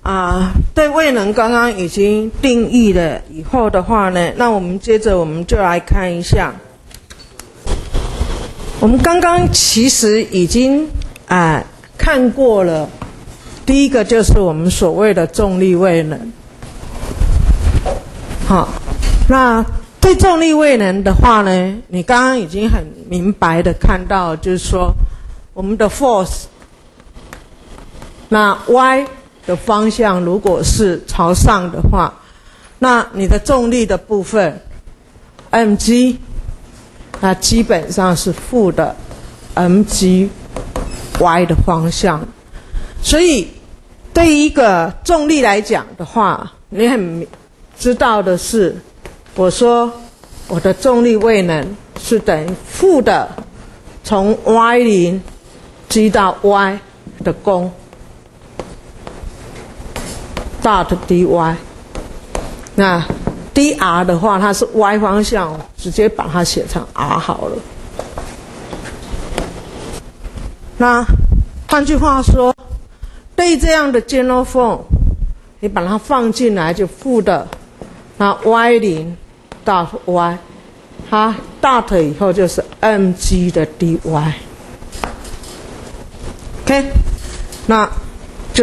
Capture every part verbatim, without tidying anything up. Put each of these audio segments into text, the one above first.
啊、呃，对位能刚刚已经定义了以后的话呢，那我们接着我们就来看一下，我们刚刚其实已经啊、呃、看过了，第一个就是我们所谓的重力位能。好，那对重力位能的话呢，你刚刚已经很明白的看到，就是说我们的 force， 那 y 的方向如果是朝上的话，那你的重力的部分 mg， 那基本上是负的 mg y 的方向。所以对于一个重力来讲的话，你很知道的是，我说我的重力位能是等于负的从 y 零 g 到 y 的功 dot dy。 那 dr 的话它是 y 方向，直接把它写成 r 好了。那换句话说，对这样的 general form， 你把它放进来就负的，那 y 零 dot y， 它 dot 以后就是 mg 的 dy。OK， 那就是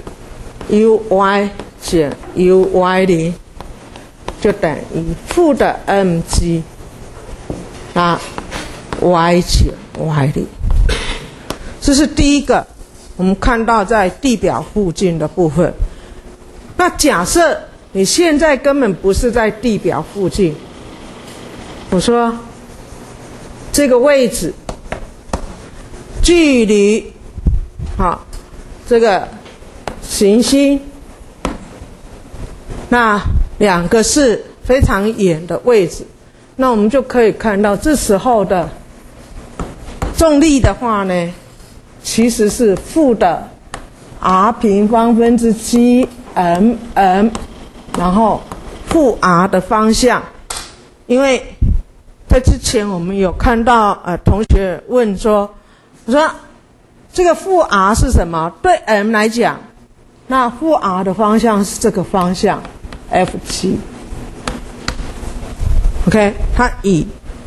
uy 减 uy 零就等于负的 mg， 那 y 减 y 零。这是第一个，我们看到在地表附近的部分。那假设你现在根本不是在地表附近，我说这个位置距离好这个行星，那两个是非常远的位置，那我们就可以看到这时候的重力的话呢，其实是负的 r 平方分之 g m m， 然后负 r 的方向。因为在之前我们有看到呃同学问说，我说这个负 r 是什么？对 m 来讲，那负 r 的方向是这个方向 f 七。OK， 它以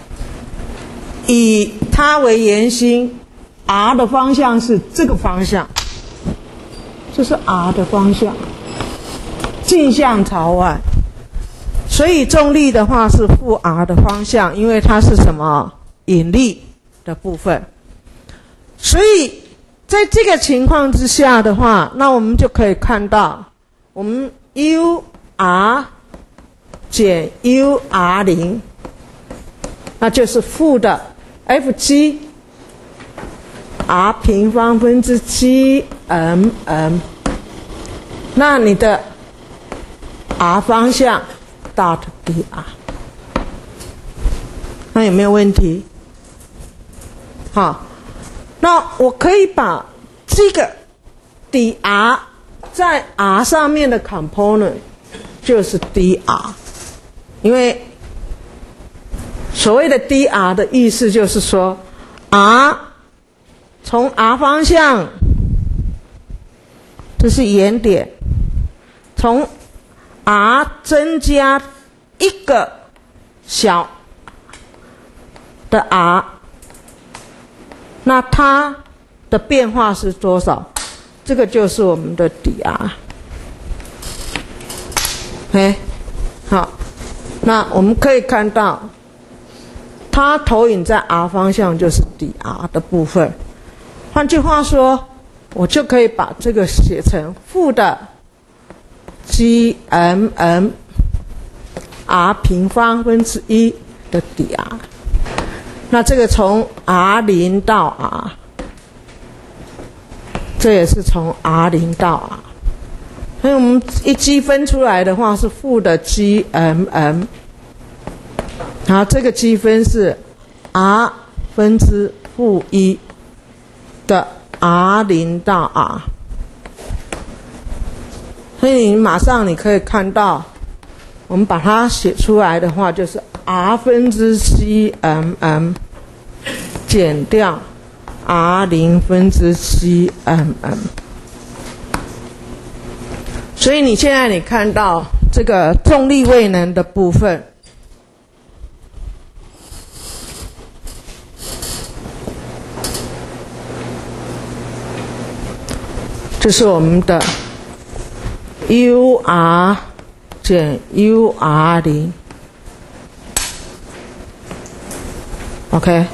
以它为圆心 ，r 的方向是这个方向，这是 r 的方向，径向朝外。所以重力的话是负 r 的方向，因为它是什么？引力的部分。所以在这个情况之下的话，那我们就可以看到，我们 u r 减 u r 零， 那就是负的 f g r 平方分之 g m m。那你的 r 方向dot dr， 那有没有问题？好，那我可以把这个 dr 在 r 上面的 component 就是 dr， 因为所谓的 dr 的意思就是说 r 从 r 方向，这是原点，从 r 增加一个小的 r， 那它的变化是多少？这个就是我们的 dr。哎，好，那我们可以看到，它投影在 r 方向就是 dr 的部分。换句话说，我就可以把这个写成负的 g m m r 平方分之一的 dr。那这个从 r 零 到 r， 这也是从 r 零 到 r。所以我们一积分出来的话是负的 g m m， 好，这个积分是 r 分之负一的 r 零 到 r。所以你马上你可以看到，我们把它写出来的话，就是 r 分之 g m m 减掉 r 零 分之 g m m。 所以你现在你看到这个重力位能的部分，这是我们的 U R 减 U R 零 ，OK。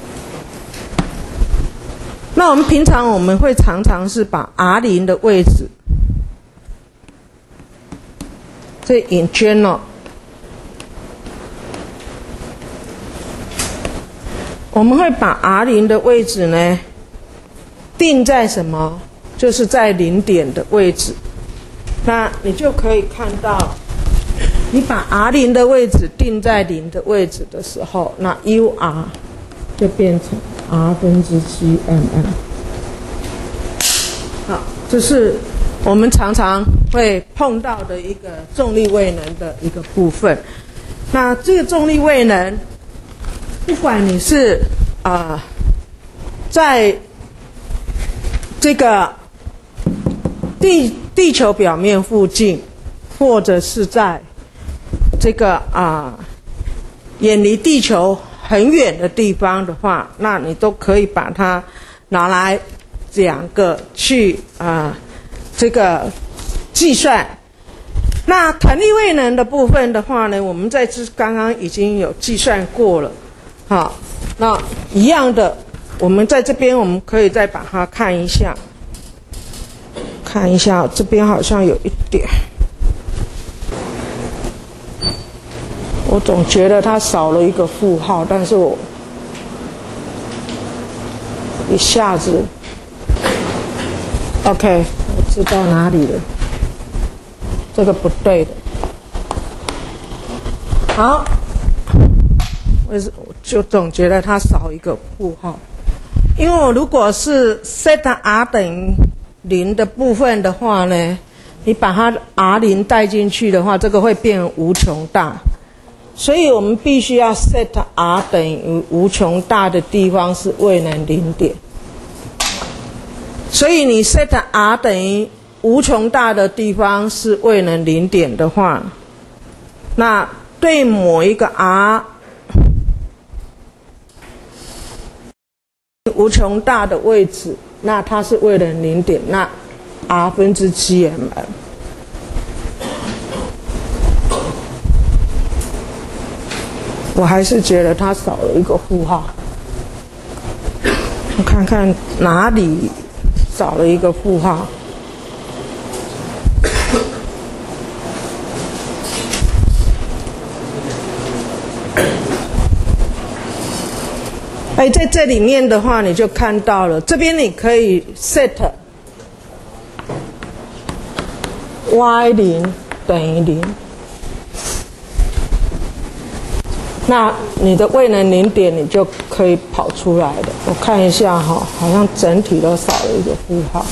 那我们平常我们会常常是把 R 零的位置，这 in general， 我们会把 R 零的位置呢定在什么？就是在零点的位置。那你就可以看到，你把 R 零的位置定在零的位置的时候，那 U R 就变成 R 分之七 M M。好，这是我们常常会碰到的一个重力位能的一个部分。那这个重力位能，不管你是啊、呃，在这个地地球表面附近，或者是在这个啊、呃、远离地球很远的地方的话，那你都可以把它拿来两个去啊、呃、这个计算。那弹力位能的部分的话呢，我们在这刚刚已经有计算过了。好，那一样的，我们在这边我们可以再把它看一下。看一下，这边好像有一点，我总觉得它少了一个负号，但是我一下子 ，OK， 我知道哪里了，这个不对的。好，我就总觉得它少一个负号，因为我如果是 set r 等于零的部分的话呢，你把它 R 零带进去的话，这个会变无穷大，所以我们必须要 set R 等于无穷大的地方是位能零点。所以你 set R 等于无穷大的地方是位能零点的话，那对某一个 R 无穷大的位置，那它是位能零点，那 R 分之七 M M。我还是觉得它少了一个负号，我看看哪里少了一个负号。哎，在这里面的话，你就看到了，这边你可以 set y 零等于零，那你的位能零点你就可以跑出来的。我看一下哈，好像整体都少了一个负号。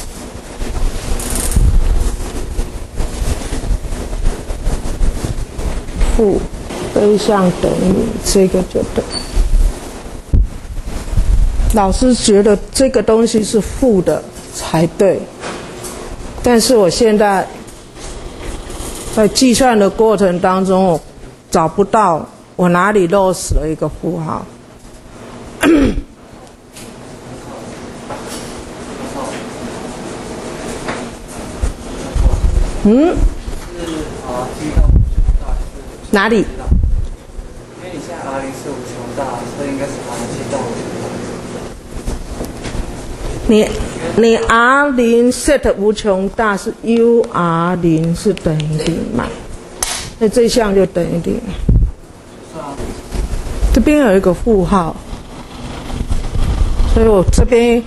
负非项等于零，这个就对。老师觉得这个东西是负的才对，但是我现在在计算的过程当中，我找不到我哪里漏死了一个负号。嗯？哪里？因为你现在 R 零是无穷大，所以应该是 R 七到无穷大。 你你 R 零 set 无穷大是 U R 零是等于零嘛？那这项就等于零。这边有一个负号，所以我这边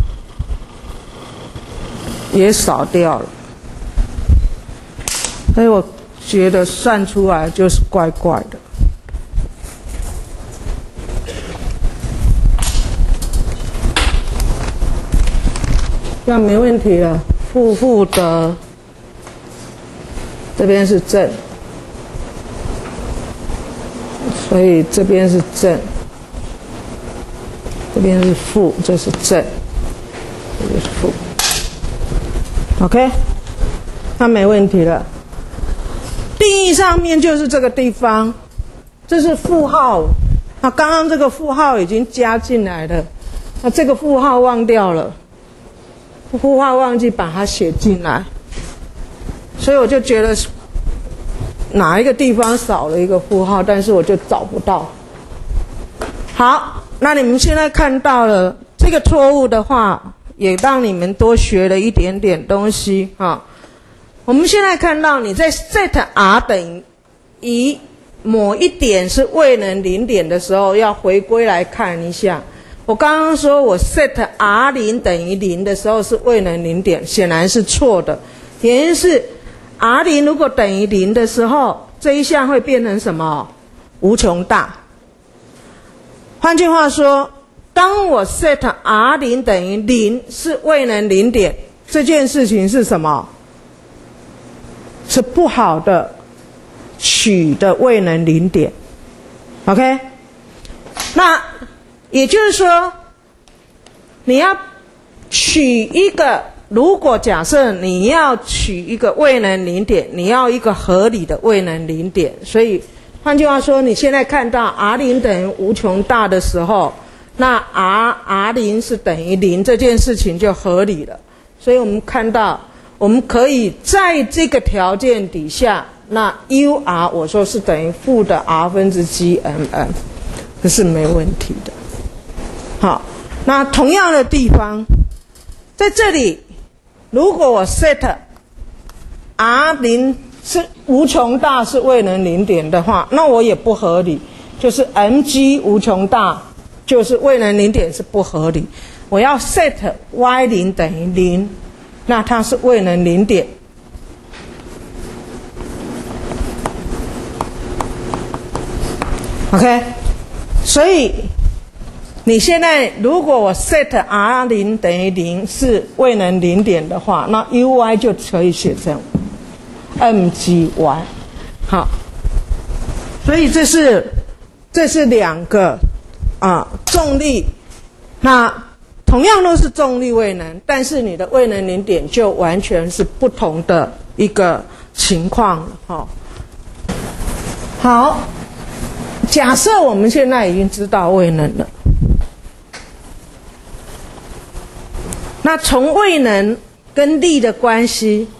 也少掉了，所以我觉得算出来就是怪怪的。这样没问题了，负负的这边是正，所以这边是正，这边是负，这是正，这是负。OK， 那没问题了。定义上面就是这个地方，这是负号。那刚刚这个负号已经加进来了，那这个负号忘掉了，负号忘记把它写进来，所以我就觉得哪一个地方少了一个负号，但是我就找不到。好，那你们现在看到了这个错误的话，也让你们多学了一点点东西啊。我们现在看到你在 set r 等于某一点是未能零点的时候，要回归来看一下。我刚刚说我 set r 零等于零的时候是未能零点，显然是错的。原因是 r 零如果等于零的时候，这一项会变成什么？无穷大。换句话说，当我 set r 零等于零是未能零点，这件事情是什么？是不好的取的未能零点 ，OK？ 那也就是说，你要取一个，如果假设你要取一个未能零点，你要一个合理的未能零点，所以换句话说，你现在看到 r 零等于无穷大的时候，那 r r 零是等于零这件事情就合理了，所以我们看到。我们可以在这个条件底下，那 U R 我说是等于负的 R 分之 G M M， 这是没问题的。好，那同样的地方，在这里，如果我 set R 零是无穷大是未能零点的话，那我也不合理，就是 M G 无穷大就是未能零点是不合理。我要 set Y 零等于零。那它是未能零点， OK， 所以你现在如果我 set r 零等于零是未能零点的话，那 uy 就可以写成 mgy。好，所以这是这是两个啊重力，那。同样都是重力未能，但是你的未能零点就完全是不同的一个情况了。哦、好，假设我们现在已经知道未能了，那从未能跟力的关系，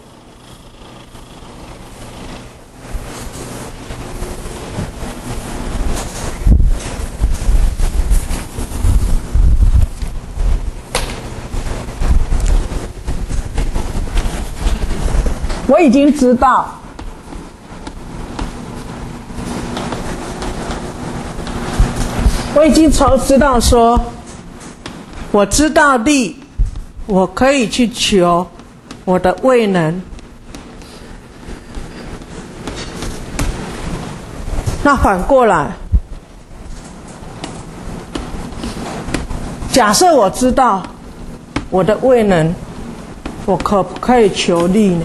我已经知道，我已经从知道说，我知道力，我可以去求我的未能。那反过来，假设我知道我的未能，我可不可以求力呢？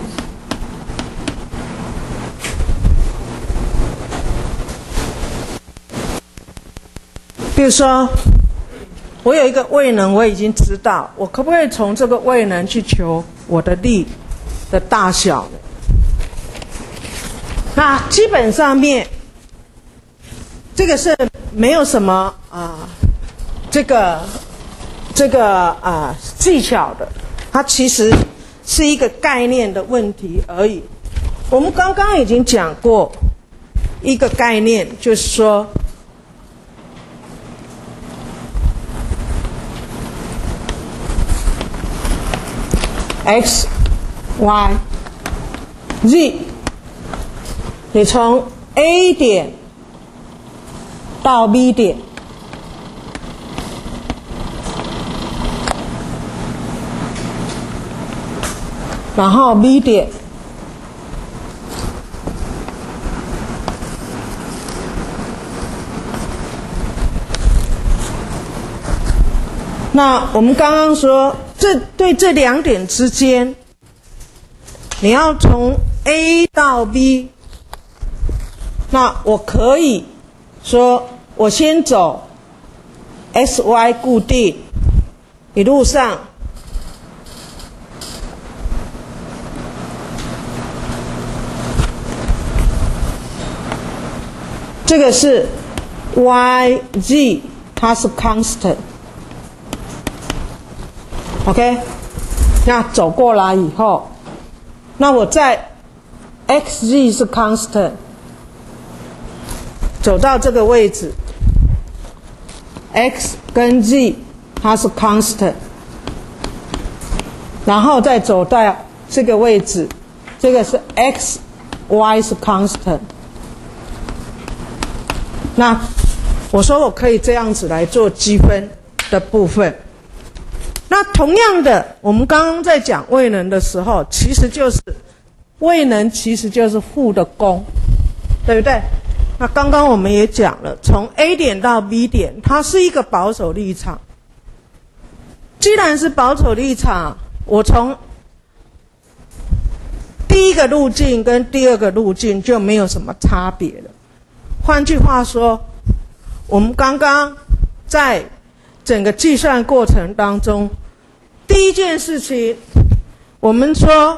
比如说，我有一个未能，我已经知道，我可不可以从这个未能去求我的力的大小呢？那基本上面，这个是没有什么啊、呃，这个这个啊、呃、技巧的，它其实是一个概念的问题而已。我们刚刚已经讲过一个概念，就是说。X、Y、Z， 你从 A 点到 B 点，然后 B 点，那我们刚刚说。这对这两点之间，你要从 A 到 B， 那我可以说，我先走 S Y 固定，一路上这个是 Y Z， 它是 constant。OK， 那走过来以后，那我在 X Z 是 constant， 走到这个位置 ，X 跟 Z 它是 constant， 然后再走到这个位置，这个是 X Y 是 constant。那我说我可以这样子来做积分的部分。那同样的，我们刚刚在讲位能的时候，其实就是位能其实就是负的功，对不对？那刚刚我们也讲了，从 A 点到 B 点，它是一个保守立场。既然是保守立场，我从第一个路径跟第二个路径就没有什么差别了。换句话说，我们刚刚在整个计算过程当中，第一件事情，我们说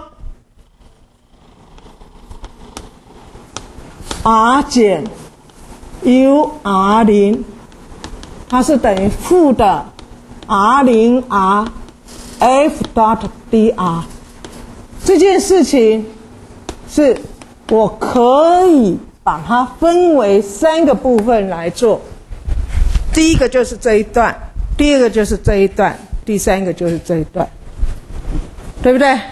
R 减 U R 零， 它是等于负的 R 零 R F dot dr。 这件事情是我可以把它分为三个部分来做。第一个就是这一段，第二个就是这一段，第三个就是这一段，对不对？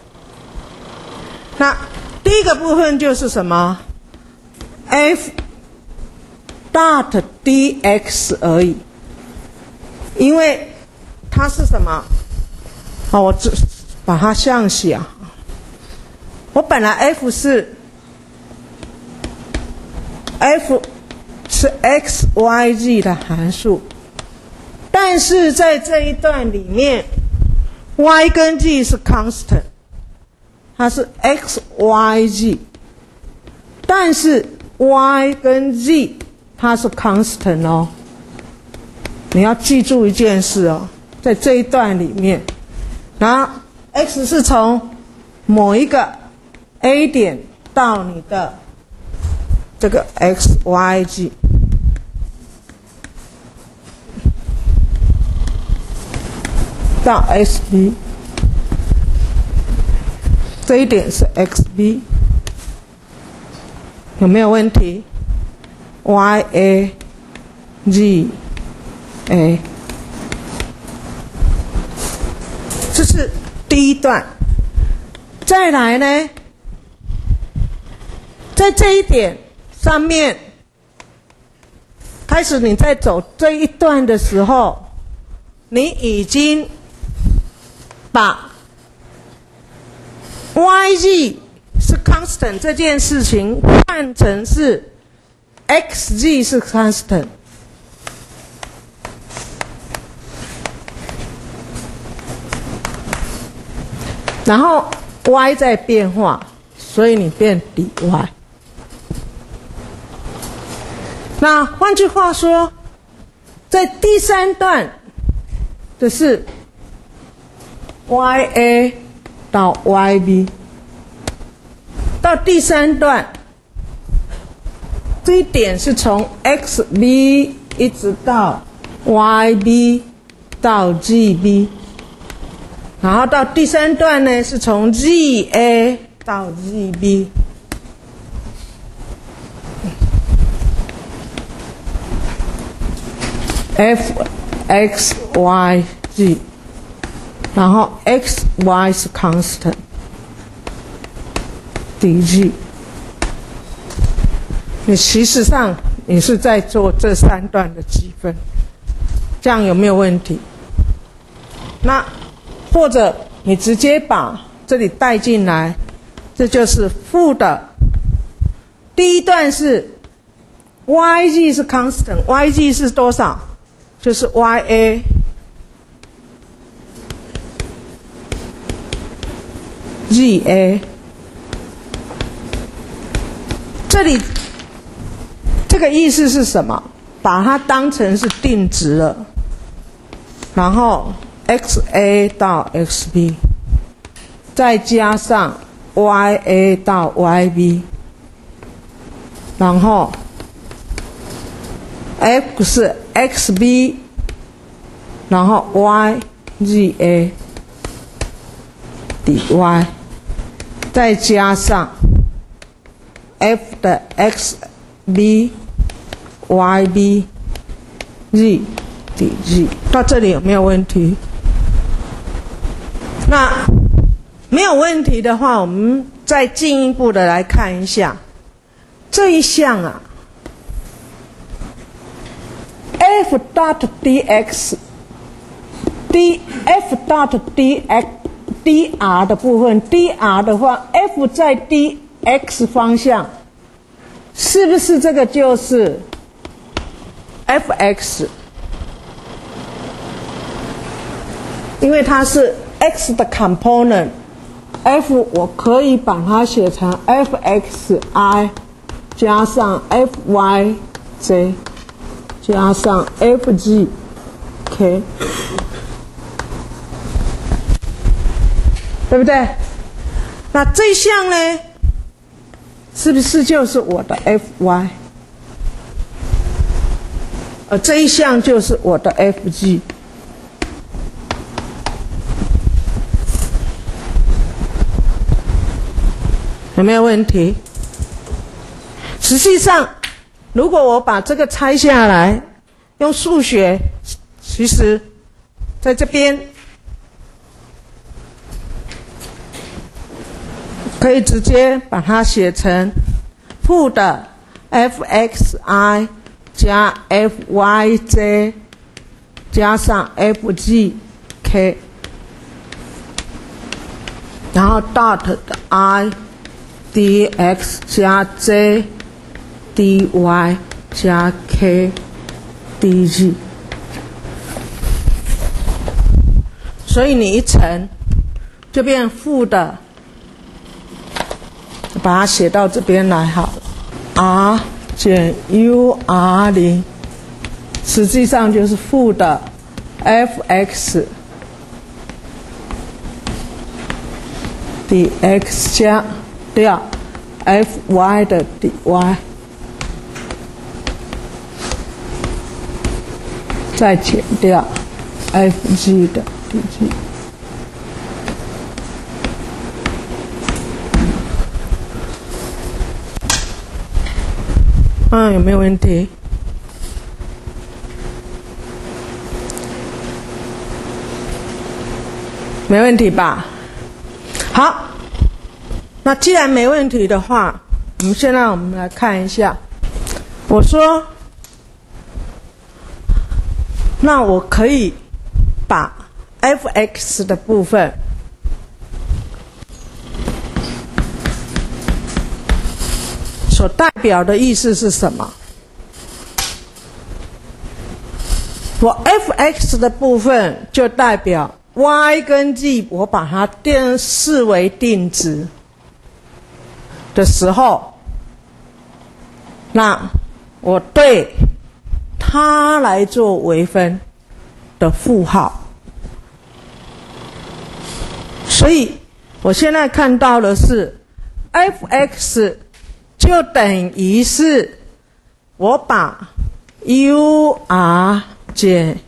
那第一个部分就是什么 ？F dot dx 而已，因为它是什么？好，我只把它向下。我本来 F 是 F 是 x y z 的函数，但是在这一段里面 y 跟 z 是 constant， 它是 x y z， 但是 y 跟 z 它是 constant 哦。你要记住一件事哦，在这一段里面，然后 x 是从某一个 A 点到你的这个 x y z， 到 S B， 这一点是 X B， 有没有问题 ？Y A Z A， 这是第一段。再来呢，在这一点上面开始，你在走这一段的时候，你已经把 Y Z 是 constant 这件事情换成是 X Z 是 constant。然后 Y 在变化，所以你变 dy。那换句话说，在第三段的是 Y A 到 Y B， 到第三段这一点是从 X B 一直到 Y B 到 G B。然后到第三段呢，是从 Z A 到 Z B， F X Y Z， 然后 X Y 是 constant dg。你其实上你是在做这三段的积分，这样有没有问题？那或者你直接把这里带进来，这就是负的。第一段是 Y Z 是 constant， Y Z 是多少？就是 Y A Z A。这里这个意思是什么？把它当成是定值了，然后X A 到 X B， 再加上 Y A 到 Y B， 然后 ，F 是 x b， 然后 y z a 底 y， 再加上 f 的 x b y b z 底 z， 到这里有没有问题？那没有问题的话，我们再进一步的来看一下这一项啊 ，f dot dx d f dot dx dr 的部分 ，dr 的话 ，f 在 dx 方向，是不是这个就是 f(x)？ 因为它是 x 的 component。F 我可以把它写成 f(x)i 加上 f(y)j 加上 f(g)k， 对不对？那这项呢，是不是就是我的 f(y)？ 而这一项就是我的 f(g)。有没有问题？实际上，如果我把这个拆下来，用数学，其实在这边可以直接把它写成负的 f(x)i 加 f(y)j 加上 f(g)k， 然后 dot 的 i dx 加 j dy 加 k dg， 所以你一乘就变负的，把它写到这边来好了 ，r 减 u r 零， 实际上就是负的 f(x) dx 加掉 f(y) 的 dy， 再减掉 f(g) 的 dg。嗯，有没有问题？没问题吧？好。那既然没问题的话，我们现在我们来看一下。我说，那我可以把 f(x) 的部分所代表的意思是什么？我 f(x) 的部分就代表 y 跟 z， 我把它定视为定值的时候，那我对它来做微分的负号。所以我现在看到的是 f(x) 就等于是我把 ur 减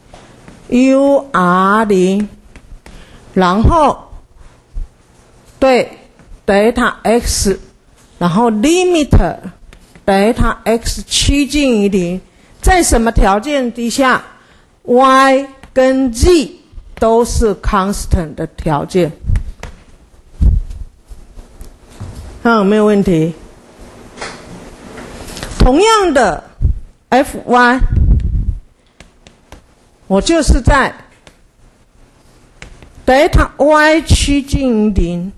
ur 零， 然后对delta x， 然后 limit delta x 趋近于零，在什么条件底下 y 跟 z 都是 constant 的条件。看有没有问题？同样的 fy， 我就是在 delta y 趋近于零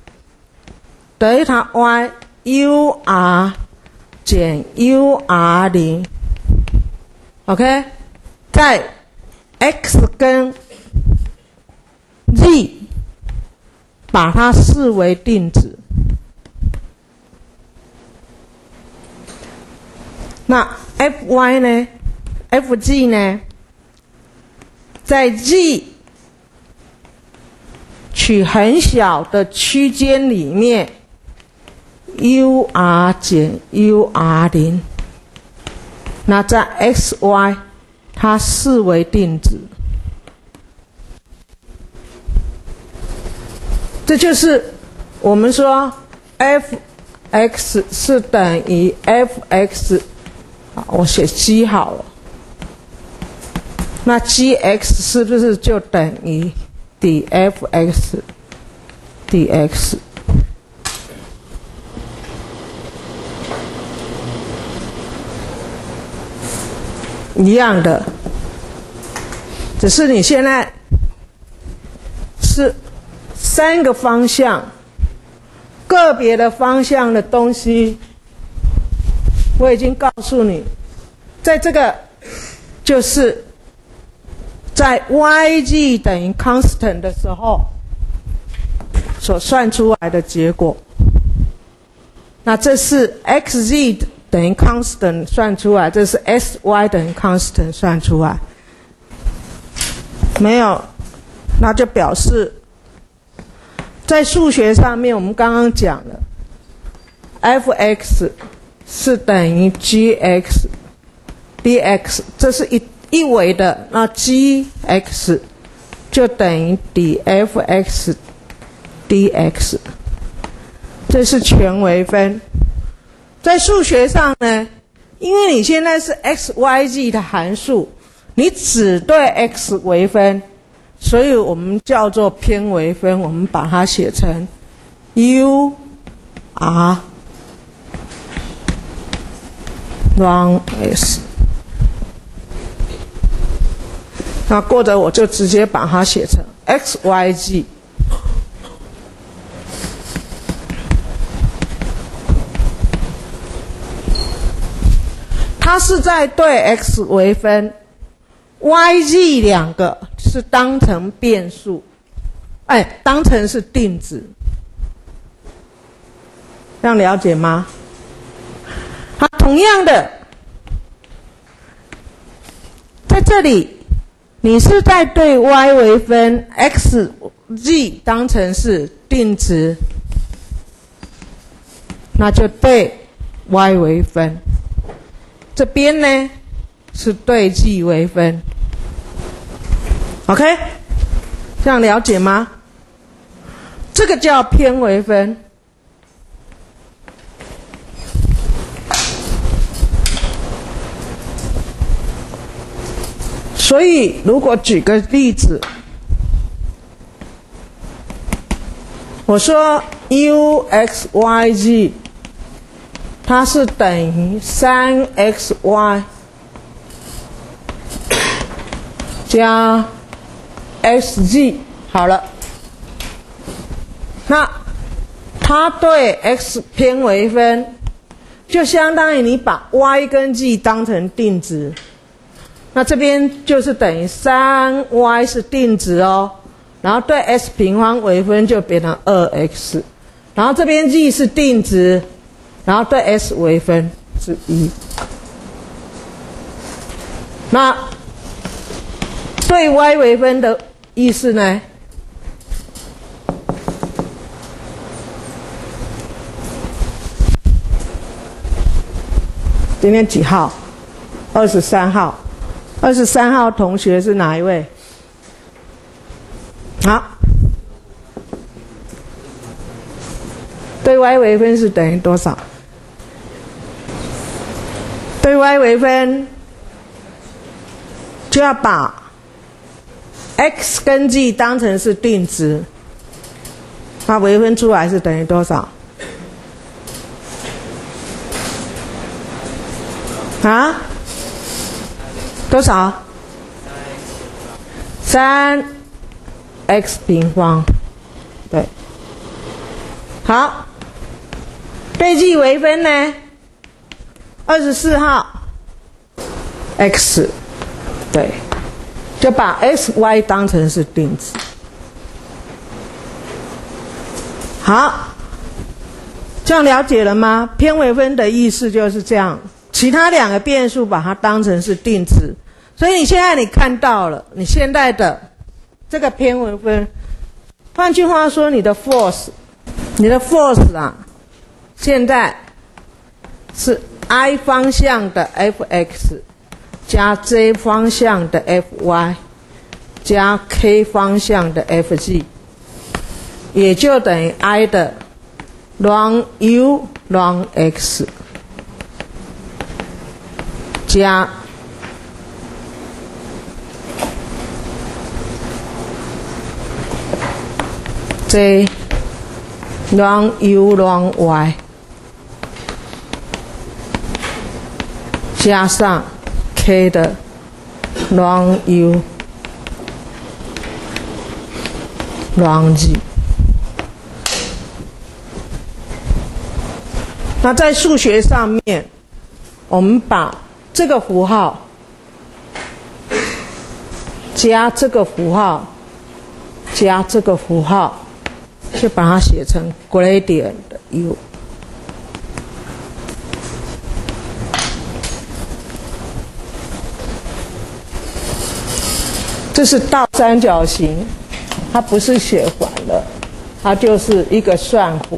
delta y ur 减 ur 零 ，OK， 在 x 跟 z 把它视为定值。那 fy 呢 ？fg 呢？在 z 取很小的区间里面 ，ur 减 ur 零， 那在 x y 它视为定值，这就是我们说 f(x) 是等于 f(x)， 我写 g 好了，那 g(x) 是不是就等于 df(x) dx？ 一样的，只是你现在是三个方向，个别的方向的东西，我已经告诉你，在这个就是在 yg 等于 constant 的时候所算出来的结果。那这是 xz 等于 constant 算出来，这是 sy 等于 constant 算出来。没有，那就表示在数学上面我们刚刚讲了 f(x) 是等于 gx dx， 这是一一维的，那 gx 就等于 df(x) dx， 这是全微分。在数学上呢，因为你现在是 xyz 的函数，你只对 x 微分，所以我们叫做偏微分，我们把它写成 u r long s。那或者我就直接把它写成 xyz。它是在对 x 微分 ，yg 两个是当成变数，哎，当成是定值，这样了解吗？好，同样的，在这里你是在对 y 微分 ，xg 当成是定值，那就对 y 微分。这边呢是对 g 微分 ，OK， 这样了解吗？这个叫偏微分。所以，如果举个例子，我说 u(x,y,z) 它是等于 三 x y 加 xg， 好了，那它对 x 偏微分，就相当于你把 y 跟 g 当成定值，那这边就是等于 三 y 是定值哦，然后对 x 平方微分就变成 二 x， 然后这边 g 是定值，然后对 s 微分是一。那对 y 微分的意思呢？今天几号？二十三号。二十三号同学是哪一位？好，对 y 微分是等于多少？对 y 微分就要把 x 跟 g 当成是定值，那微分出来是等于多少？啊？多少？三 x 平方，对。好，对 g 微分呢？二十四号 x， 对，就把 x y 当成是定值。好，这样了解了吗？偏微分的意思就是这样，其他两个变数把它当成是定值。所以你现在你看到了，你现在的这个偏微分，换句话说，你的 force， 你的 force 啊，现在是 I 方向的 f(x) 加 j 方向的 f(y) 加 k 方向的 f(g) 也就等于 I 的 ln u ln x 加 j ln u ln y 加上 k 的 ln u ln g。那在数学上面，我们把这个符号加这个符号加这个符号，就把它写成 gradient u。这是倒三角形，它不是写反了，它就是一个算符。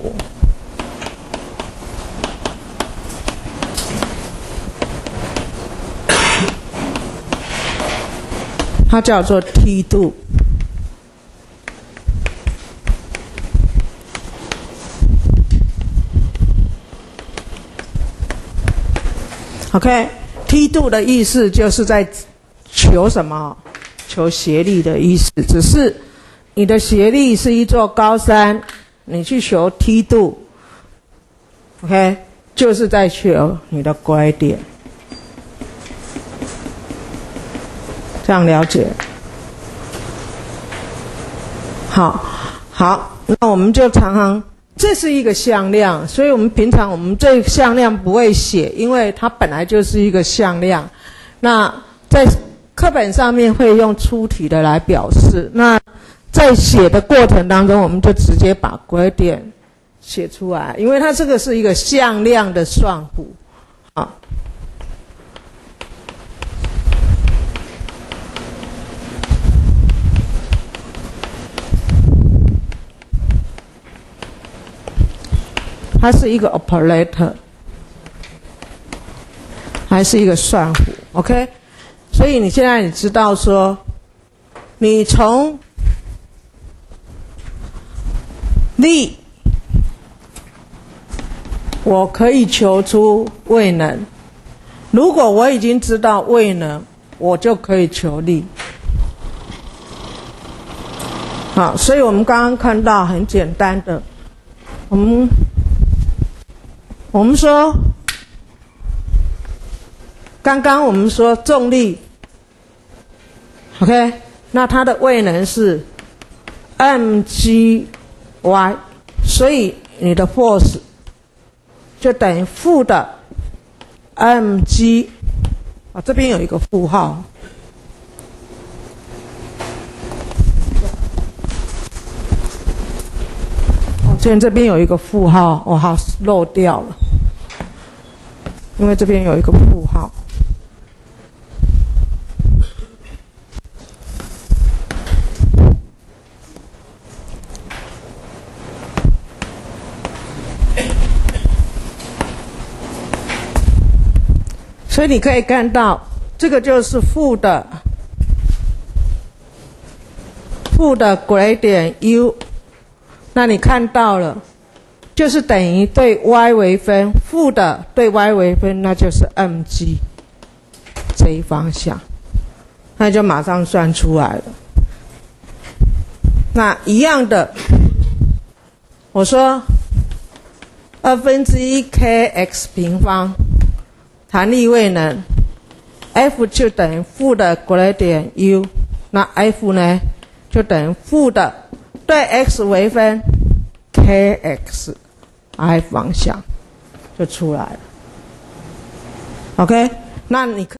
它叫做梯度。OK， 梯度的意思就是在求什么？求斜率的意思。只是你的斜率是一座高山，你去求梯度 ，OK， 就是在求你的gradient。这样了解？好，好，那我们就常常，这是一个向量，所以我们平常我们这个向量不会写，因为它本来就是一个向量。那在课本上面会用出题的来表示。那在写的过程当中，我们就直接把 gradient 写出来，因为它这个是一个向量的算符，啊。它是一个 operator， 还是一个算符 ，OK？ 所以你现在你知道说，你从力，我可以求出位能。如果我已经知道位能，我就可以求力。好，所以我们刚刚看到很简单的，我们。我们说，刚刚我们说重力 ，OK， 那它的位能是 mgy， 所以你的 force 就等于负的 mg， 啊，这边有一个负号。这边这边有一个负号，我好漏掉了，因为这边有一个负号。所以你可以看到，这个就是负的负的 gradient u。那你看到了，就是等于对 y 为分，负的对 y 为分，那就是 mg 这一方向，那就马上算出来了。那一样的，我说二分之一 kx 平方弹力位能 F 就等于负的 gradient u， 那 F 呢就等于负的对 x 为分 kx i 方向就出来了。OK， 那你可